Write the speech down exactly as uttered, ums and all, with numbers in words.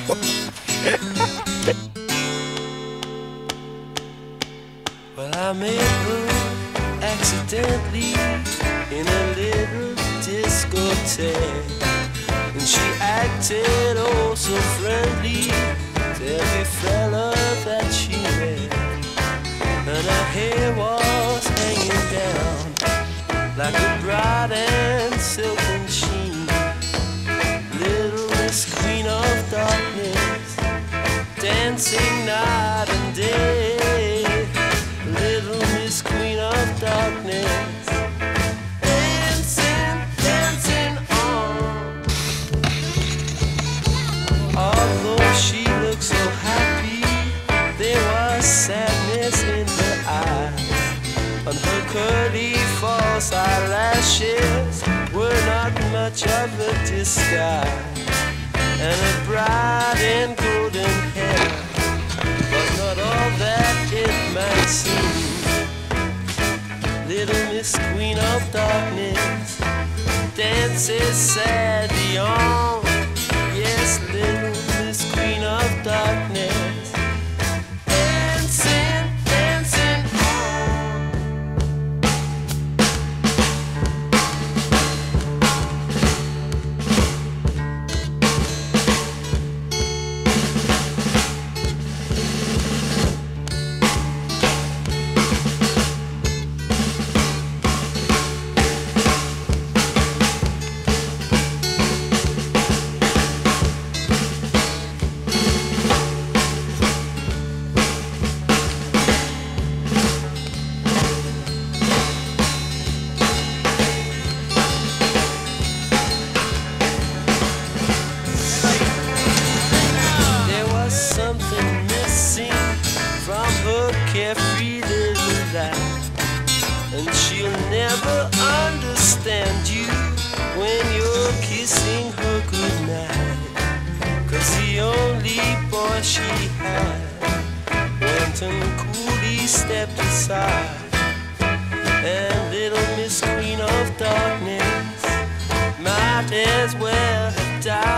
Well, I met her accidentally in a little discotheque, and she acted oh so friendly to every fella that she met. And her hair was hanging down like a bright and silken sheen. Little Miss Queen of Darkness, dancing night and day. Little Miss Queen of Darkness, dancing, dancing on. Although she looked so happy, there was sadness in her eyes. On her curly false eyelashes were not much of a disguise, and her bright and golden hair was not all that it might seem. Little Miss Queen of Darkness dances sadly on. Yes, little Miss Queen of Darkness, dancing, dancing on. Something missing from her carefree little life, and she'll never understand you when you're kissing her goodnight. 'Cause the only boy she had went and coolly stepped aside, and little Miss Queen of Darkness might as well have died.